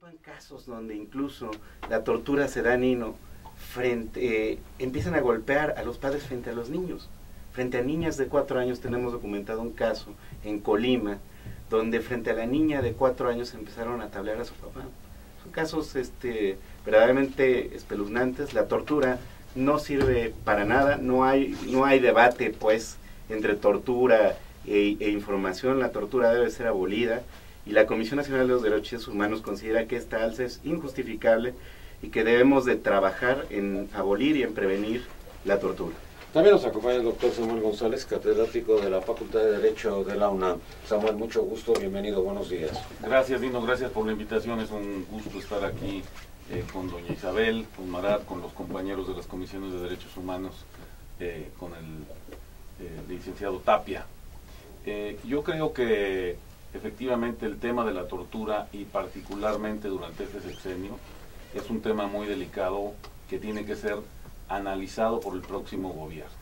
En casos donde incluso la tortura se da, Nino, empiezan a golpear a los padres frente a los niños. Frente a niñas de 4 años tenemos documentado un caso en Colima, donde frente a la niña de 4 años empezaron a tablear a su papá. Son casos verdaderamente espeluznantes. La tortura no sirve para nada, no hay debate pues entre tortura e información. La tortura debe ser abolida. Y la Comisión Nacional de los Derechos Humanos considera que esta alza es injustificable y que debemos de trabajar en abolir y en prevenir la tortura. También nos acompaña el doctor Samuel González, catedrático de la Facultad de Derecho de la UNAM. Samuel, mucho gusto, bienvenido, buenos días. Gracias, Dino, gracias por la invitación, es un gusto estar aquí con doña Isabel, con Marat, con los compañeros de las comisiones de derechos humanos, con el licenciado Tapia. Yo creo que efectivamente el tema de la tortura, y particularmente durante este sexenio, es un tema muy delicado que tiene que ser analizado por el próximo gobierno.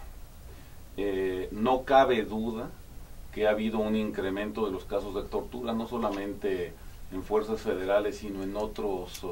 No cabe duda que ha habido un incremento de los casos de tortura, no solamente en fuerzas federales, sino en otros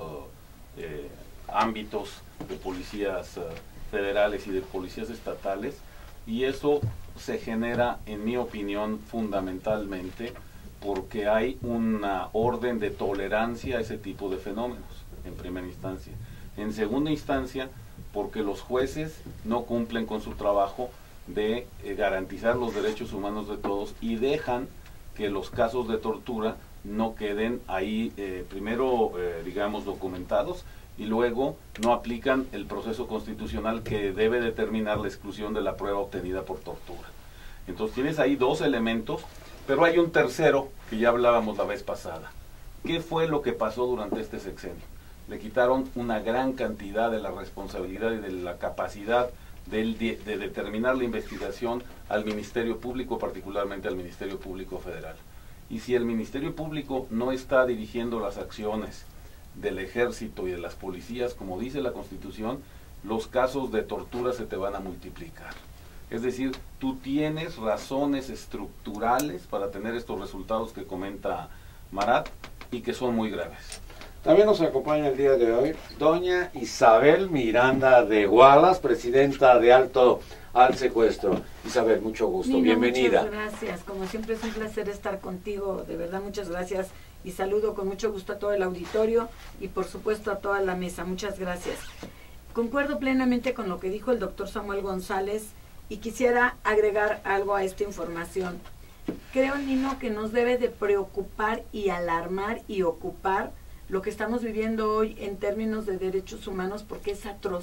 ámbitos de policías federales y de policías estatales, y eso se genera, en mi opinión, fundamentalmente porque hay una orden de tolerancia a ese tipo de fenómenos, en primera instancia. En segunda instancia, porque los jueces no cumplen con su trabajo de garantizar los derechos humanos de todos y dejan que los casos de tortura no queden ahí, primero, digamos, documentados, y luego no aplican el proceso constitucional que debe determinar la exclusión de la prueba obtenida por tortura. Entonces tienes ahí dos elementos, pero hay un tercero que ya hablábamos la vez pasada. ¿Qué fue lo que pasó durante este sexenio? Le quitaron una gran cantidad de la responsabilidad y de la capacidad de determinar la investigación al Ministerio Público, particularmente al Ministerio Público Federal. Y si el Ministerio Público no está dirigiendo las acciones del Ejército y de las policías, como dice la Constitución, los casos de tortura se te van a multiplicar. Es decir, tú tienes razones estructurales para tener estos resultados que comenta Marat y que son muy graves. También nos acompaña el día de hoy doña Isabel Miranda de Gualas, presidenta de Alto al Secuestro. Isabel, mucho gusto, Nino, bienvenida. Muchas gracias, como siempre es un placer estar contigo, de verdad muchas gracias, y saludo con mucho gusto a todo el auditorio y por supuesto a toda la mesa, muchas gracias. Concuerdo plenamente con lo que dijo el doctor Samuel González y quisiera agregar algo a esta información. Creo, Nino, que nos debe de preocupar y alarmar y ocupar lo que estamos viviendo hoy en términos de derechos humanos, porque es atroz.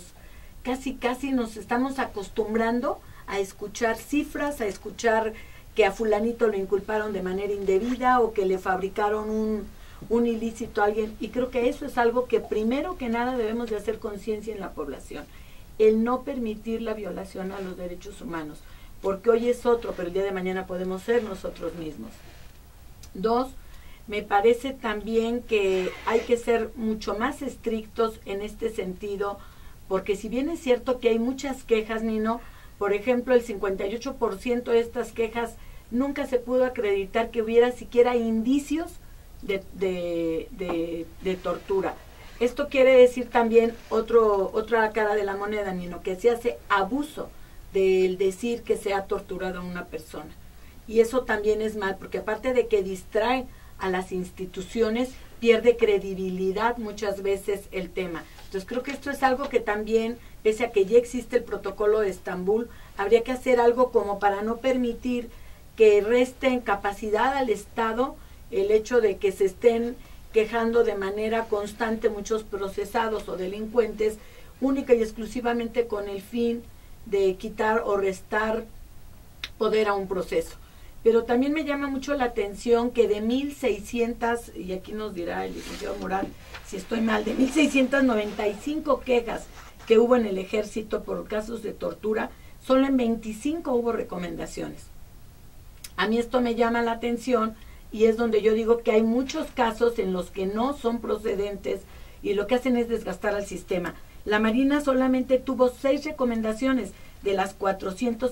Casi nos estamos acostumbrando a escuchar cifras, a escuchar que a fulanito lo inculparon de manera indebida o que le fabricaron un ilícito a alguien, y creo que eso es algo que primero que nada debemos de hacer conciencia en la población, el no permitir la violación a los derechos humanos, porque hoy es otro, pero el día de mañana podemos ser nosotros mismos. 2, me parece también que hay que ser mucho más estrictos en este sentido, porque si bien es cierto que hay muchas quejas, Nino, por ejemplo, el 58% de estas quejas nunca se pudo acreditar que hubiera siquiera indicios de tortura. Esto quiere decir también otra cara de la moneda, Nino, que se hace abuso del decir que se ha torturado a una persona. Y eso también es mal, porque aparte de que distrae a las instituciones, pierde credibilidad muchas veces el tema. Entonces creo que esto es algo que también, pese a que ya existe el protocolo de Estambul, habría que hacer algo como para no permitir que reste en capacidad al Estado el hecho de que se estén quejando de manera constante muchos procesados o delincuentes, única y exclusivamente con el fin de quitar o restar poder a un proceso. Pero también me llama mucho la atención que de 1.600, y aquí nos dirá el licenciado Morán si estoy mal, de 1.695 quejas que hubo en el Ejército por casos de tortura, solo en 25 hubo recomendaciones. A mí esto me llama la atención y es donde yo digo que hay muchos casos en los que no son procedentes y lo que hacen es desgastar al sistema. La Marina solamente tuvo 6 recomendaciones de las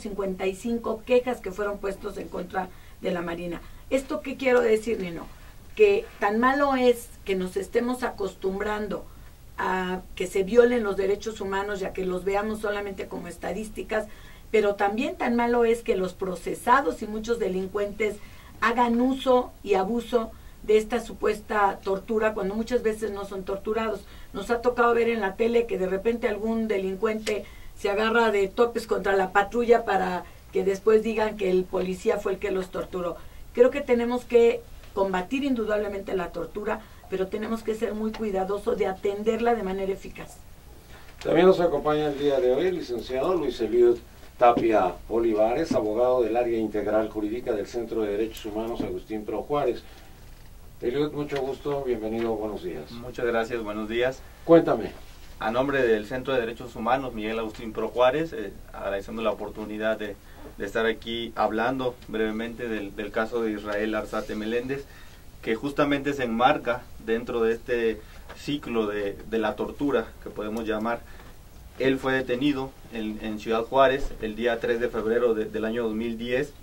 455 quejas que fueron puestos en contra de la Marina. ¿Esto qué quiero decir, Nino? que tan malo es que nos estemos acostumbrando a que se violen los derechos humanos, ya que los veamos solamente como estadísticas, pero también tan malo es que los procesados y muchos delincuentes hagan uso y abuso de esta supuesta tortura, cuando muchas veces no son torturados. Nos ha tocado ver en la tele que de repente algún delincuente se agarra de topes contra la patrulla para que después digan que el policía fue el que los torturó. Creo que tenemos que combatir indudablemente la tortura, pero tenemos que ser muy cuidadosos de atenderla de manera eficaz. También nos acompaña el día de hoy el licenciado Luis Eliud Tapia Olivares, abogado del área integral jurídica del Centro de Derechos Humanos Agustín Pro Juárez. Eliud, mucho gusto, bienvenido, buenos días. Muchas gracias, buenos días. Cuéntame. A nombre del Centro de Derechos Humanos, Miguel Agustín Pro Juárez, agradeciendo la oportunidad de estar aquí hablando brevemente del caso de Israel Arzate Meléndez, que justamente se enmarca dentro de este ciclo de la tortura, que podemos llamar. Él fue detenido en Ciudad Juárez el día 3 de febrero del año 2010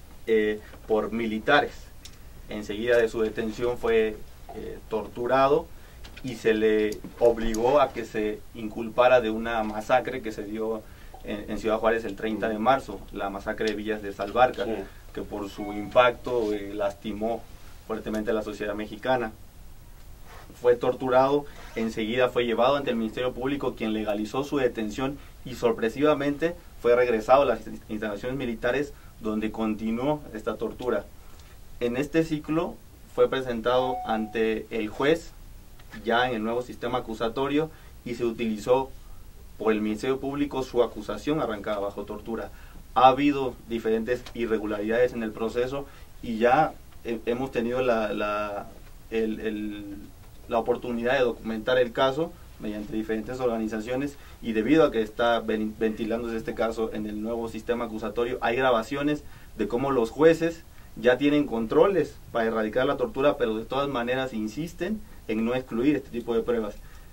por militares. Enseguida de su detención fue torturado y se le obligó a que se inculpara de una masacre que se dio en Ciudad Juárez el 30 de marzo, la masacre de Villas de Salvarca, sí, que por su impacto lastimó fuertemente a la sociedad mexicana. Fue torturado, enseguida fue llevado ante el Ministerio Público, quien legalizó su detención y sorpresivamente fue regresado a las instalaciones militares, donde continuó esta tortura. En este ciclo fue presentado ante el juez ya en el nuevo sistema acusatorio y se utilizó por el Ministerio Público su acusación arrancada bajo tortura. Ha habido diferentes irregularidades en el proceso y ya hemos tenido la oportunidad de documentar el caso mediante diferentes organizaciones, y debido a que está ventilándose este caso en el nuevo sistema acusatorio, hay grabaciones de cómo los jueces ya tienen controles para erradicar la tortura, pero de todas maneras insisten en no excluir este tipo de pruebas.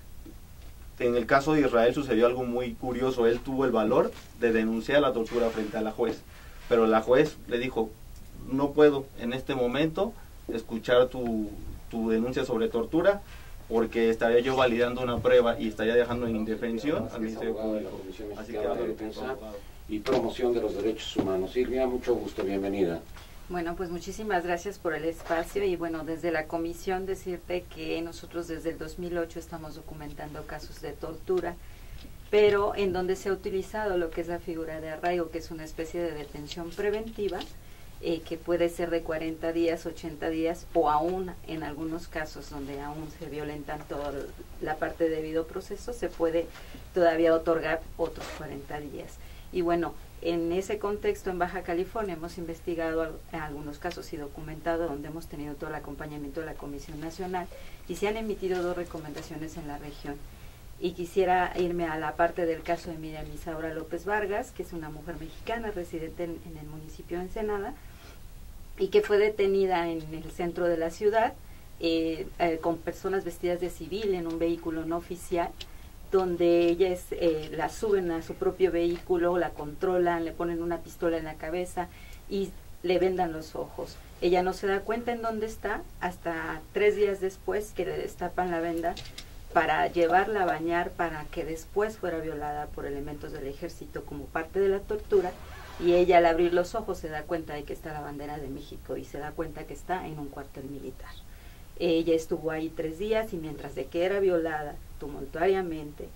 En el caso de Israel sucedió algo muy curioso. Él tuvo el valor de denunciar la tortura frente a la juez, pero la juez le dijo: no puedo en este momento escuchar tu denuncia sobre tortura, porque estaría yo validando una prueba y estaría dejando en indefensión al Ministerio Público. Así que de Defensa y Promoción de los Derechos Humanos. Silvia, mucho gusto, bienvenida. Bueno, pues muchísimas gracias por el espacio, y bueno, desde la comisión decirte que nosotros desde el 2008 estamos documentando casos de tortura, pero en donde se ha utilizado lo que es la figura de arraigo, que es una especie de detención preventiva, que puede ser de 40 días, 80 días, o aún en algunos casos donde aún se violentan toda la parte de debido proceso, se puede todavía otorgar otros 40 días. Y bueno, en ese contexto, en Baja California, hemos investigado algunos casos y documentado, donde hemos tenido todo el acompañamiento de la Comisión Nacional, y se han emitido 2 recomendaciones en la región. Y quisiera irme a la parte del caso de Miriam Isaura López Vargas, que es una mujer mexicana residente en el municipio de Ensenada, y que fue detenida en el centro de la ciudad con personas vestidas de civil en un vehículo no oficial, donde ellas la suben a su propio vehículo, la controlan, le ponen una pistola en la cabeza y le vendan los ojos. Ella no se da cuenta en dónde está hasta 3 días después, que le destapan la venda para llevarla a bañar, para que después fuera violada por elementos del ejército como parte de la tortura. Y ella, al abrir los ojos, se da cuenta de que está la bandera de México y se da cuenta que está en un cuartel militar. Ella estuvo ahí 3 días, y mientras de que era violada tumultuariamente,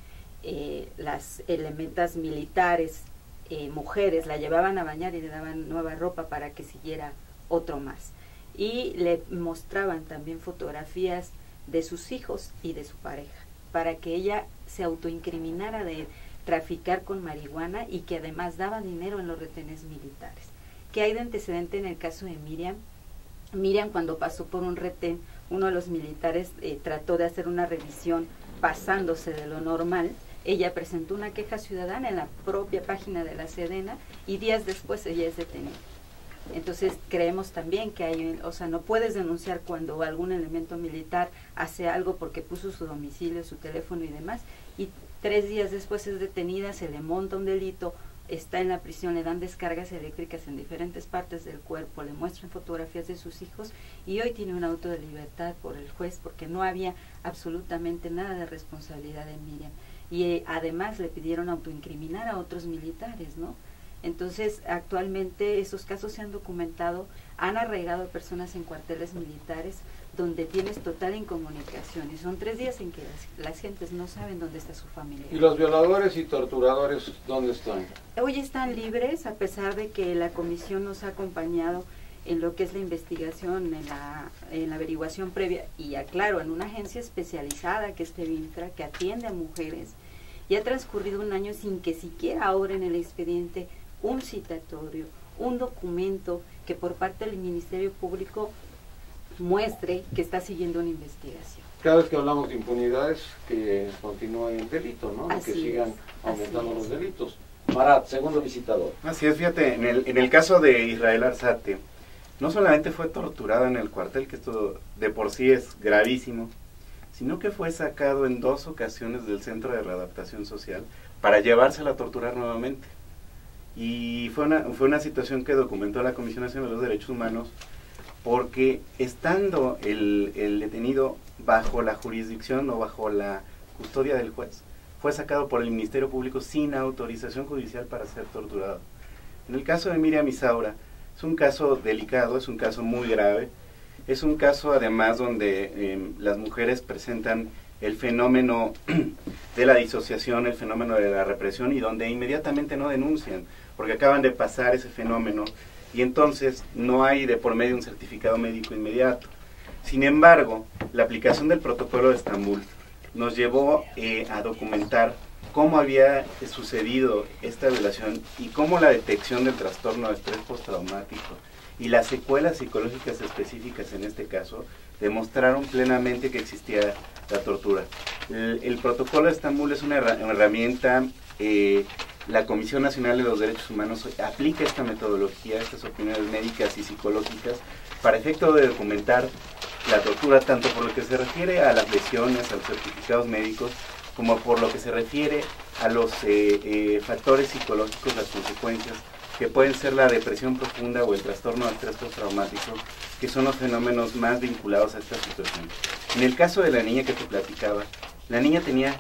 las elementos militares, mujeres, la llevaban a bañar y le daban nueva ropa para que siguiera otro más. Y le mostraban también fotografías de sus hijos y de su pareja, para que ella se autoincriminara de traficar con marihuana, y que además daba dinero en los retenes militares. ¿Qué hay de antecedente en el caso de Miriam? Miriam, cuando pasó por un retén, uno de los militares trató de hacer una revisión pasándose de lo normal. Ella presentó una queja ciudadana en la propia página de la Sedena, y días después ella es detenida. Entonces creemos también que hay, o sea, no puedes denunciar cuando algún elemento militar hace algo porque puso su domicilio, su teléfono y demás, y 3 días después es detenida, se le monta un delito está en la prisión, le dan descargas eléctricas en diferentes partes del cuerpo, le muestran fotografías de sus hijos y hoy tiene un auto de libertad por el juez porque no había absolutamente nada de responsabilidad de Miriam. Y además le pidieron autoincriminar a otros militares, ¿no? Entonces, actualmente esos casos se han documentado, han arraigado personas en cuarteles militares donde tienes total incomunicación y son 3 días en que las gentes no saben dónde está su familia. ¿Y los violadores y torturadores dónde están? Hoy están libres a pesar de que la comisión nos ha acompañado en lo que es la investigación, en la averiguación previa y aclaro, en una agencia especializada que es Tevintra, que atiende a mujeres y ha transcurrido 1 año sin que siquiera ahora en el expediente un citatorio, un documento que por parte del Ministerio Público muestre que está siguiendo una investigación. Cada vez que hablamos de impunidades, que continúa el delito, ¿no? Así Que sigan es, aumentando así los es. delitos. Marat, segundo visitador. Así es, fíjate, en el caso de Israel Arzate, no solamente fue torturado en el cuartel, que esto de por sí es gravísimo, sino que fue sacado en 2 ocasiones del Centro de Readaptación Social para llevársela a torturar nuevamente. Y fue una situación que documentó la Comisión Nacional de los Derechos Humanos, porque estando el detenido bajo la jurisdicción o bajo la custodia del juez, fue sacado por el Ministerio Público sin autorización judicial para ser torturado. En el caso de Miriam Isaura, es un caso delicado, es un caso muy grave, es un caso además donde las mujeres presentan el fenómeno de la disociación, el fenómeno de la represión y donde inmediatamente no denuncian, porque acaban de pasar ese fenómeno y entonces no hay de por medio un certificado médico inmediato. Sin embargo, la aplicación del protocolo de Estambul nos llevó a documentar cómo había sucedido esta violación y cómo la detección del trastorno de estrés postraumático y las secuelas psicológicas específicas en este caso demostraron plenamente que existía la tortura. El protocolo de Estambul es una herramienta, la Comisión Nacional de los Derechos Humanos aplica esta metodología, estas opiniones médicas y psicológicas para efecto de documentar la tortura, tanto por lo que se refiere a las lesiones, a los certificados médicos, como por lo que se refiere a los factores psicológicos, las consecuencias, que pueden ser la depresión profunda o el trastorno de estrés postraumático, que son los fenómenos más vinculados a esta situación. En el caso de la niña que te platicaba, la niña tenía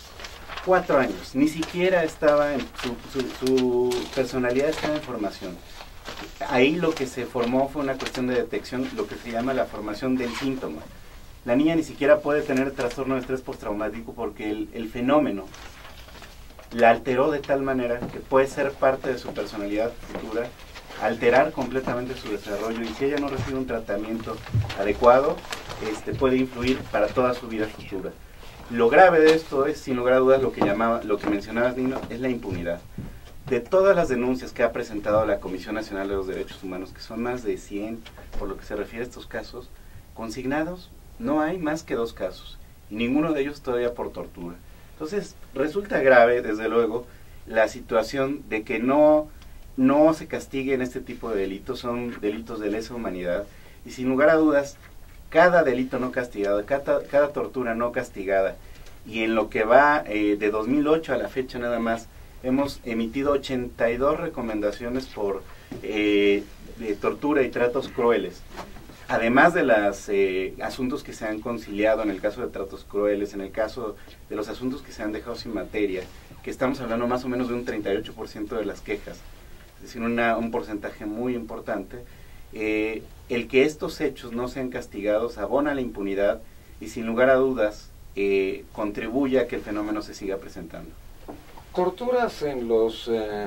4 años, ni siquiera estaba en su personalidad estaba en formación. Ahí lo que se formó fue una cuestión de detección, lo que se llama la formación del síntoma. La niña ni siquiera puede tener trastorno de estrés postraumático porque el fenómeno la alteró de tal manera que puede ser parte de su personalidad futura, alterar completamente su desarrollo, y si ella no recibe un tratamiento adecuado, puede influir para toda su vida futura. Lo grave de esto es, sin lugar a dudas, lo que mencionabas, Nino, es la impunidad. De todas las denuncias que ha presentado la Comisión Nacional de los Derechos Humanos, que son más de 100 por lo que se refiere a estos casos, consignados no hay más que 2 casos, y ninguno de ellos todavía por tortura. Entonces, resulta grave, desde luego, la situación de que no se castiguen este tipo de delitos, son delitos de lesa humanidad, y sin lugar a dudas, cada delito no castigado, cada tortura no castigada, y en lo que va de 2008 a la fecha nada más, hemos emitido 82 recomendaciones por de tortura y tratos crueles. Además de los asuntos que se han conciliado en el caso de tratos crueles, en el caso de los asuntos que se han dejado sin materia, que estamos hablando más o menos de un 38% de las quejas, es decir, un porcentaje muy importante, el que estos hechos no sean castigados abona la impunidad y sin lugar a dudas contribuye a que el fenómeno se siga presentando. ¿Torturas en los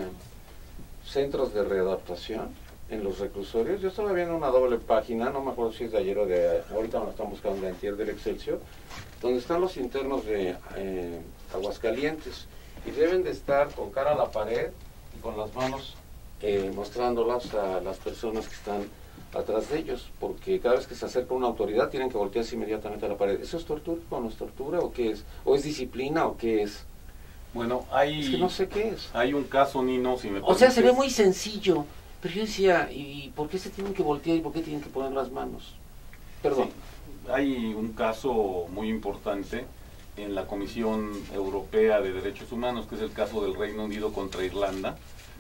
centros de readaptación? En los reclusorios, yo estaba viendo una doble página, no me acuerdo si es de ayer o de ahorita, me lo están buscando de antier, del Excelsior, donde están los internos de Aguascalientes y deben de estar con cara a la pared y con las manos mostrándolas a las personas que están atrás de ellos, porque cada vez que se acerca una autoridad tienen que voltearse inmediatamente a la pared. ¿Eso es tortura o no es tortura o qué es? ¿O es disciplina o qué es? Bueno, Es que no sé qué es. hay un caso, Nino, si me O sea, se ve permites. muy sencillo. Pero yo decía, ¿y por qué se tienen que voltear y por qué tienen que poner las manos? Perdón. Sí, hay un caso muy importante en la Comisión Europea de Derechos Humanos, que es el caso del Reino Unido contra Irlanda,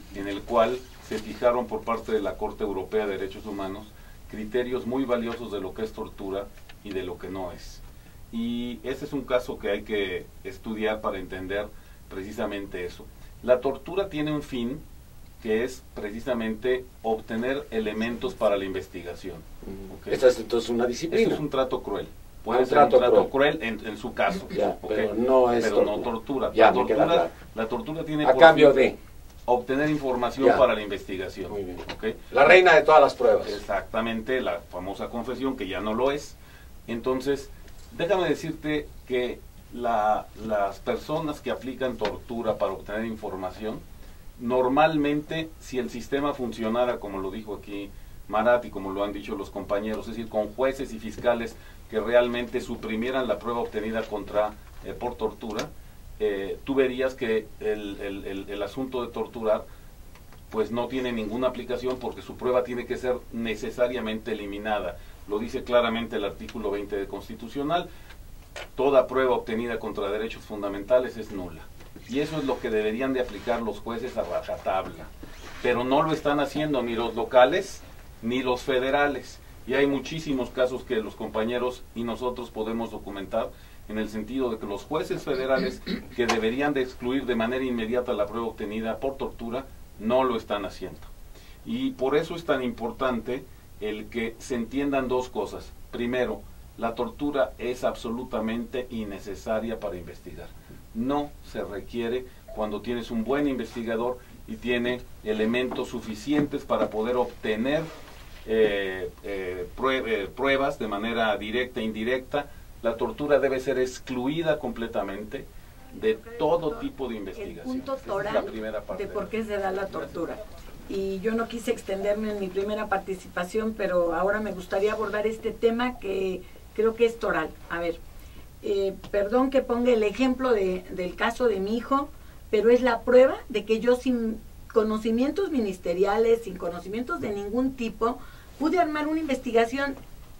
en el cual se fijaron por parte de la Corte Europea de Derechos Humanos criterios muy valiosos de lo que es tortura y de lo que no es. Y ese es un caso que hay que estudiar para entender precisamente eso. La tortura tiene un fin que es precisamente obtener elementos para la investigación. ¿Okay? Esta es entonces una disciplina. Esto es un trato cruel. Puede un ser trato un trato cruel en su caso. Ya, ¿okay? pero no es pero tortura. no tortura. Ya, me queda claro. La tortura tiene A por cambio fin de obtener información ya. para la investigación. Muy bien. ¿Okay? La reina de todas las pruebas. Exactamente, la famosa confesión, que ya no lo es. Entonces, déjame decirte que las personas que aplican tortura para obtener información, normalmente, si el sistema funcionara como lo dijo aquí Marat y como lo han dicho los compañeros, es decir, con jueces y fiscales que realmente suprimieran la prueba obtenida por tortura, tú verías que el asunto de torturar pues no tiene ninguna aplicación, porque su prueba tiene que ser necesariamente eliminada. Lo dice claramente el artículo 20 de Constitucional: toda prueba obtenida contra derechos fundamentales es nula. Y eso es lo que deberían de aplicar los jueces a rajatabla. Pero no lo están haciendo ni los locales ni los federales. Y hay muchísimos casos que los compañeros y nosotros podemos documentar, en el sentido de que los jueces federales, que deberían de excluir de manera inmediata la prueba obtenida por tortura, no lo están haciendo. Y por eso es tan importante el que se entiendan dos cosas. Primero, la tortura es absolutamente innecesaria para investigar. No se requiere cuando tienes un buen investigador y tiene elementos suficientes para poder obtener pruebas de manera directa e indirecta. La tortura debe ser excluida completamente de todo tipo de investigación. El punto toral es la primera parte de por qué se da la tortura. Y yo no quise extenderme en mi primera participación, pero ahora me gustaría abordar este tema que creo que es toral. A ver, perdón que ponga el ejemplo del caso de mi hijo, pero es la prueba de que yo, sin conocimientos ministeriales, sin conocimientos de ningún tipo, pude armar una investigación,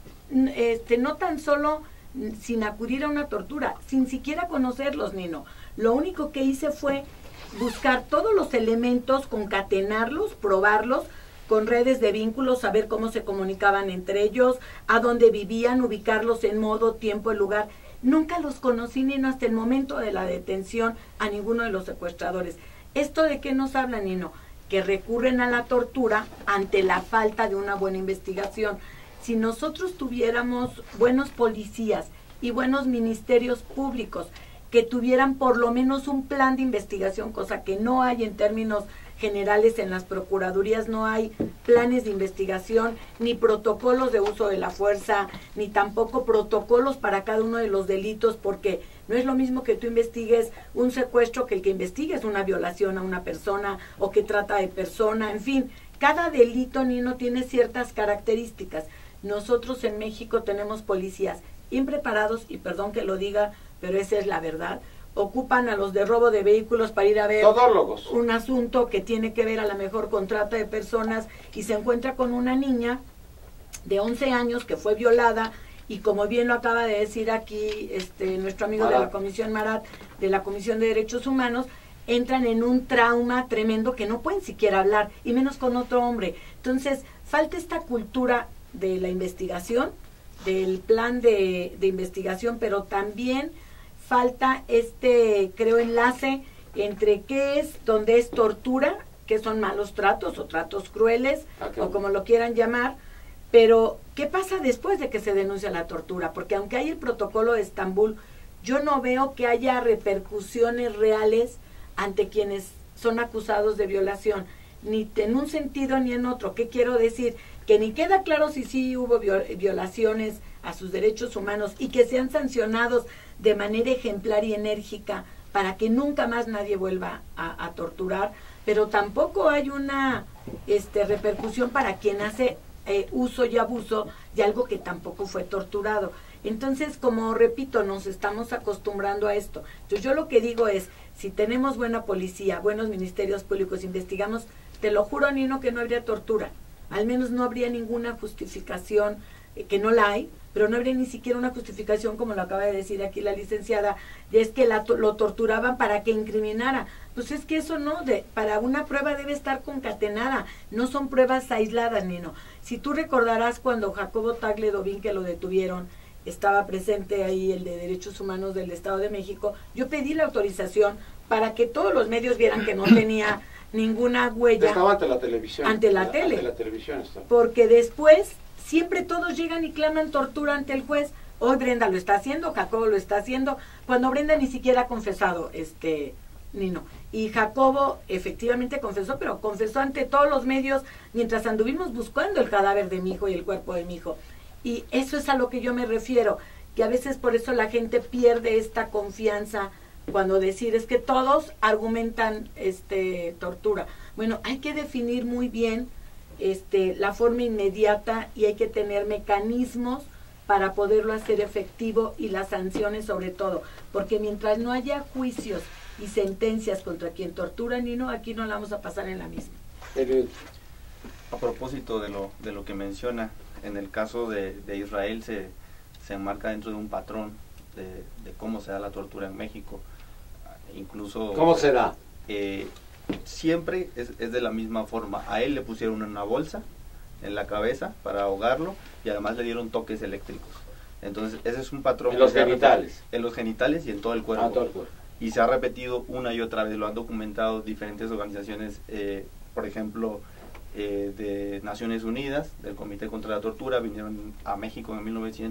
no tan solo sin acudir a una tortura, sin siquiera conocerlos, Nino. Lo único que hice fue buscar todos los elementos, concatenarlos, probarlos con redes de vínculos, saber cómo se comunicaban entre ellos, a dónde vivían, ubicarlos en modo, tiempo y lugar. Nunca los conocí, Nino, hasta el momento de la detención a ninguno de los secuestradores. ¿Esto de qué nos habla, Nino? Que recurren a la tortura ante la falta de una buena investigación. Si nosotros tuviéramos buenos policías y buenos ministerios públicos que tuvieran por lo menos un plan de investigación, cosa que no hay en términos generales en las procuradurías, no hay planes de investigación, ni protocolos de uso de la fuerza, ni tampoco protocolos para cada uno de los delitos, porque no es lo mismo que tú investigues un secuestro que el que investigues una violación a una persona o que trata de persona. En fin, cada delito, Nino, tiene ciertas características. Nosotros en México tenemos policías impreparados, y perdón que lo diga, pero esa es la verdad. Ocupan a los de robo de vehículos para ir a ver todólogos, un asunto que tiene que ver a la mejor con trata de personas, y se encuentra con una niña de 11 años que fue violada, y como bien lo acaba de decir aquí nuestro amigo Marat, de la Comisión Marat, de la Comisión de Derechos Humanos, entran en un trauma tremendo que no pueden siquiera hablar, y menos con otro hombre. Entonces, falta esta cultura de la investigación, del plan de investigación, pero también falta creo, enlace entre qué es, donde es tortura, que son malos tratos o tratos crueles, o como lo quieran llamar, pero ¿qué pasa después de que se denuncia la tortura? Porque aunque hay el protocolo de Estambul, yo no veo que haya repercusiones reales ante quienes son acusados de violación, ni en un sentido ni en otro. ¿Qué quiero decir? Que ni queda claro si sí hubo violaciones a sus derechos humanos y que sean sancionados de manera ejemplar y enérgica para que nunca más nadie vuelva a torturar, pero tampoco hay una repercusión para quien hace uso y abuso de algo que tampoco fue torturado. Entonces, como repito, nos estamos acostumbrando a esto. Entonces, yo lo que digo es, si tenemos buena policía, buenos ministerios públicos, investigamos, te lo juro, Nino, que no habría tortura. Al menos no habría ninguna justificación que no la hay, pero no habría ni siquiera una justificación, como lo acaba de decir aquí la licenciada, de es que lo torturaban para que incriminara. Pues es que eso no, para una prueba debe estar concatenada, no son pruebas aisladas, Nino. Si tú recordarás cuando Jacobo Tagle Dobín, que lo detuvieron, estaba presente ahí el de Derechos Humanos del Estado de México, yo pedí la autorización para que todos los medios vieran que no tenía ninguna huella. Estaba ante la televisión. Ante la tele. Ante la televisión está. Porque después siempre todos llegan y claman tortura ante el juez. Hoy Brenda lo está haciendo, Jacobo lo está haciendo, cuando Brenda ni siquiera ha confesado, Nino. Y Jacobo efectivamente confesó, pero confesó ante todos los medios mientras anduvimos buscando el cadáver de mi hijo y el cuerpo de mi hijo. Y eso es a lo que yo me refiero, que a veces por eso la gente pierde esta confianza cuando decir es que todos argumentan tortura. Bueno, hay que definir muy bien la forma inmediata y hay que tener mecanismos para poderlo hacer efectivo y las sanciones sobre todo, porque mientras no haya juicios y sentencias contra quien tortura, Nino, aquí no la vamos a pasar en la misma. A propósito de lo que menciona, en el caso de Israel se enmarca dentro de un patrón de cómo se da la tortura en México. Incluso ¿cómo se da? Siempre es de la misma forma. A él le pusieron una bolsa en la cabeza para ahogarlo y además le dieron toques eléctricos. Entonces ese es un patrón. ¿En los genitales? En los genitales y en todo el cuerpo. Todo el cuerpo. Y se ha repetido una y otra vez, lo han documentado diferentes organizaciones, por ejemplo, de Naciones Unidas, del Comité contra la Tortura, vinieron a México en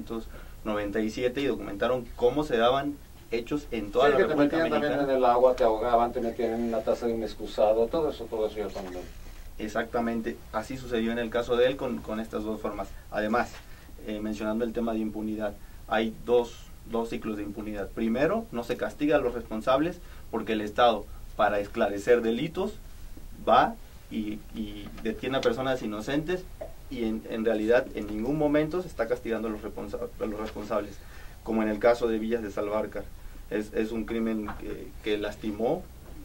1997 y documentaron cómo se daban hechos en toda la República Mexicana. Te metían también en el agua, te ahogaban, te metían en una taza de un excusado, todo eso yo también. Exactamente, así sucedió en el caso de él con estas dos formas. Además, mencionando el tema de impunidad, hay dos ciclos de impunidad. Primero, no se castiga a los responsables porque el Estado, para esclarecer delitos, va y detiene a personas inocentes y en realidad en ningún momento se está castigando a los responsables, como en el caso de Villas de Salvarcar. Es un crimen que lastimó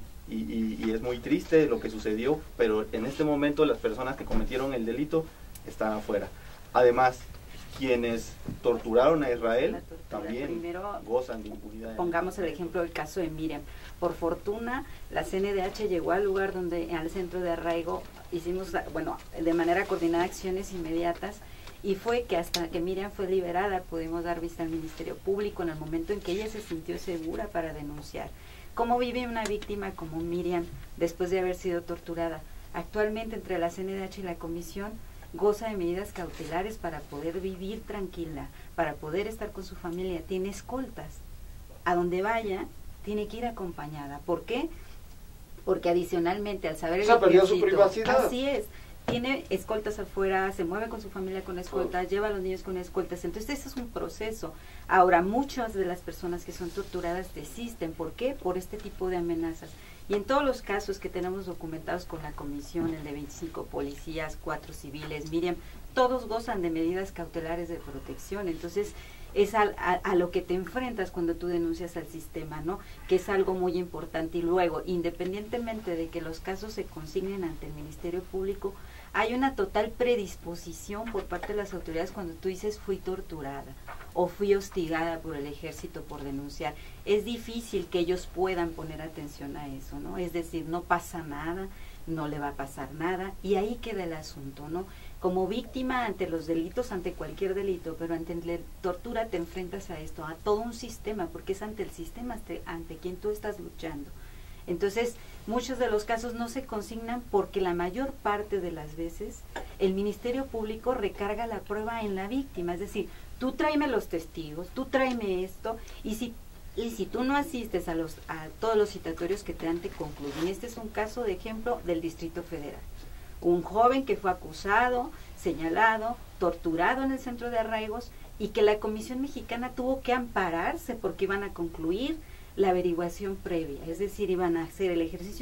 y es muy triste lo que sucedió, pero en este momento las personas que cometieron el delito están afuera. Además, quienes torturaron a Israel también primero gozan de impunidad. Pongamos el ejemplo del caso de Miriam. Por fortuna, la CNDH llegó al lugar al centro de arraigo, hicimos, de manera coordinada acciones inmediatas, y fue que hasta que Miriam fue liberada pudimos dar vista al Ministerio Público en el momento en que ella se sintió segura para denunciar. ¿Cómo vive una víctima como Miriam después de haber sido torturada? Actualmente, entre la CNDH y la Comisión, goza de medidas cautelares para poder vivir tranquila, para poder estar con su familia, tiene escoltas. A donde vaya, tiene que ir acompañada. ¿Por qué? Porque adicionalmente, al saber se ha perdido su privacidad. Así es, tiene escoltas afuera, se mueve con su familia con escoltas, lleva a los niños con escoltas. Entonces, ese es un proceso. Ahora, muchas de las personas que son torturadas desisten. ¿Por qué? Por este tipo de amenazas. Y en todos los casos que tenemos documentados con la comisión, el de 25 policías, 4 civiles, Miriam, todos gozan de medidas cautelares de protección. Entonces, es a lo que te enfrentas cuando tú denuncias al sistema, ¿no? Que es algo muy importante. Y luego, independientemente de que los casos se consignen ante el Ministerio Público, hay una total predisposición por parte de las autoridades cuando tú dices fui torturada o fui hostigada por el ejército por denunciar. Es difícil que ellos puedan poner atención a eso, ¿no? Es decir, no pasa nada, no le va a pasar nada, y ahí queda el asunto, ¿no? Como víctima ante los delitos, ante cualquier delito, pero ante la tortura te enfrentas a esto, a todo un sistema, porque es ante el sistema ante quien tú estás luchando. Entonces, muchos de los casos no se consignan porque la mayor parte de las veces el Ministerio Público recarga la prueba en la víctima, es decir, tú tráeme los testigos, tú tráeme esto, y si tú no asistes a todos los citatorios que te concluyen. Este es un caso de ejemplo del Distrito Federal. Un joven que fue acusado, señalado, torturado en el centro de arraigos, y que la Comisión Mexicana tuvo que ampararse porque iban a concluir la averiguación previa, es decir, iban a hacer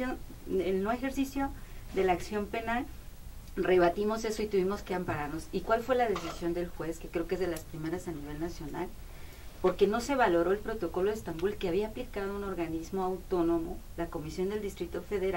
el no ejercicio de la acción penal. Rebatimos eso y tuvimos que ampararnos. ¿Y cuál fue la decisión del juez? Que creo que es de las primeras a nivel nacional, porque no se valoró el protocolo de Estambul que había aplicado un organismo autónomo, la Comisión del Distrito Federal,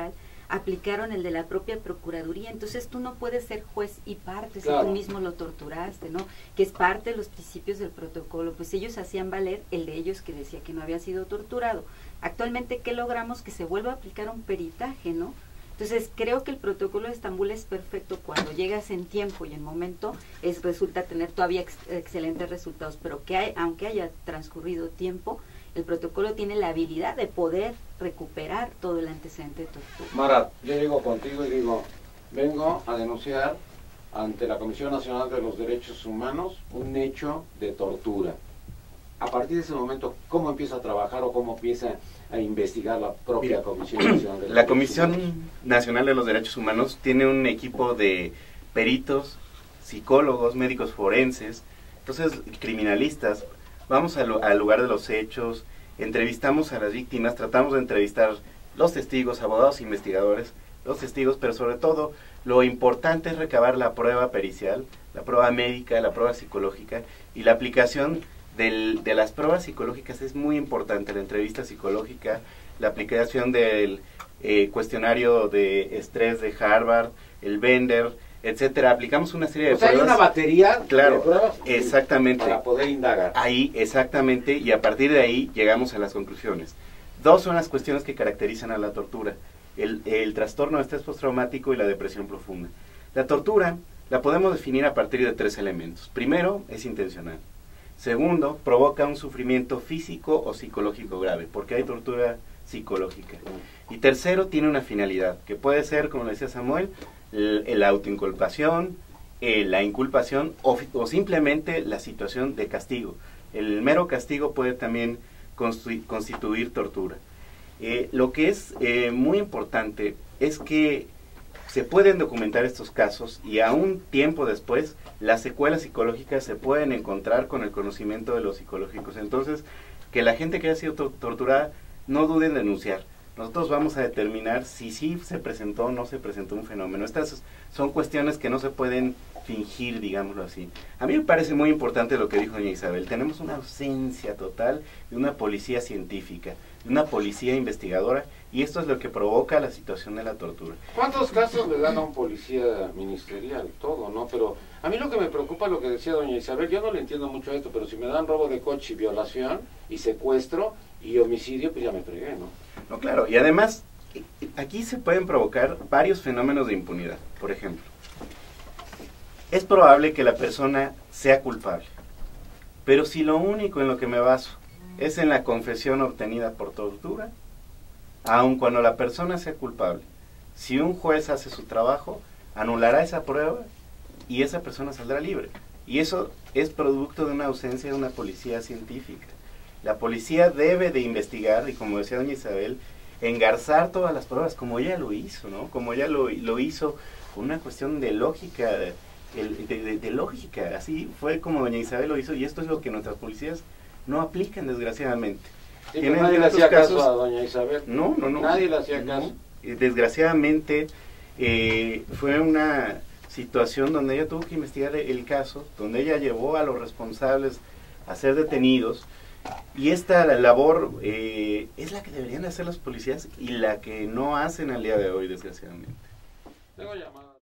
aplicaron el de la propia Procuraduría. Entonces tú no puedes ser juez y parte Claro. si tú mismo lo torturaste, ¿no? Que es parte de los principios del protocolo. Pues ellos hacían valer el de ellos que decía que no había sido torturado. Actualmente, ¿qué logramos? Que se vuelva a aplicar un peritaje, ¿no? Entonces, creo que el protocolo de Estambul es perfecto cuando llegas en tiempo y en momento, resulta tener todavía excelentes resultados, pero que aunque haya transcurrido tiempo, el protocolo tiene la habilidad de poder recuperar todo el antecedente de tortura. Marat, yo llego contigo y digo, vengo a denunciar ante la Comisión Nacional de los Derechos Humanos un hecho de tortura. A partir de ese momento, ¿cómo empieza a trabajar o cómo empieza a investigar la propia Comisión Nacional de los La Derechos Comisión Humanos? Nacional de los Derechos Humanos tiene un equipo de peritos, psicólogos, médicos forenses, entonces criminalistas. Vamos al lugar de los hechos, entrevistamos a las víctimas, tratamos de entrevistar los testigos, abogados, investigadores, los testigos, pero sobre todo lo importante es recabar la prueba pericial, la prueba médica, la prueba psicológica, y la aplicación de las pruebas psicológicas es muy importante, la entrevista psicológica, la aplicación del cuestionario de estrés de Harvard, el Bender, etcétera. Aplicamos una serie de O sea, hay pruebas. una batería Claro, de pruebas exactamente. para poder indagar. Ahí, exactamente, y a partir de ahí llegamos a las conclusiones. Dos son las cuestiones que caracterizan a la tortura: el trastorno de estrés postraumático y la depresión profunda. La tortura la podemos definir a partir de 3 elementos. Primero, es intencional. Segundo, provoca un sufrimiento físico o psicológico grave, porque hay tortura psicológica. Y tercero, tiene una finalidad, que puede ser, como decía Samuel, la autoinculpación, la inculpación o simplemente la situación de castigo. El mero castigo puede también constituir tortura. Lo que es muy importante es que se pueden documentar estos casos y a un tiempo después las secuelas psicológicas se pueden encontrar con el conocimiento de los psicológicos. Entonces, que la gente que haya sido torturada no dude en denunciar. Nosotros vamos a determinar si sí se presentó o no se presentó un fenómeno. Estas son cuestiones que no se pueden fingir, digámoslo así. A mí me parece muy importante lo que dijo doña Isabel. Tenemos una ausencia total de una policía científica, de una policía investigadora, y esto es lo que provoca la situación de la tortura. ¿Cuántos casos le dan a un policía ministerial? Todo, ¿no? Pero a mí lo que me preocupa es lo que decía doña Isabel. Yo no le entiendo mucho esto, pero si me dan robo de coche y violación y secuestro y homicidio, pues ya me fregué, ¿no? No, claro, y además aquí se pueden provocar varios fenómenos de impunidad. Por ejemplo, es probable que la persona sea culpable, pero si lo único en lo que me baso es en la confesión obtenida por tortura, aun cuando la persona sea culpable, si un juez hace su trabajo, anulará esa prueba y esa persona saldrá libre. Y eso es producto de una ausencia de una policía científica. La policía debe de investigar y, como decía doña Isabel, engarzar todas las pruebas, como ella lo hizo, ¿no? Como ella lo hizo con una cuestión de lógica, de lógica. Así fue como doña Isabel lo hizo, y esto es lo que nuestras policías no aplican, desgraciadamente. Sí, pero nadie le hacía caso a doña Isabel. No. Nadie le hacía caso. Desgraciadamente fue una situación donde ella tuvo que investigar el caso, donde ella llevó a los responsables a ser detenidos, y esta labor es la que deberían hacer los policías y la que no hacen al día de hoy, desgraciadamente. Tengo llamada.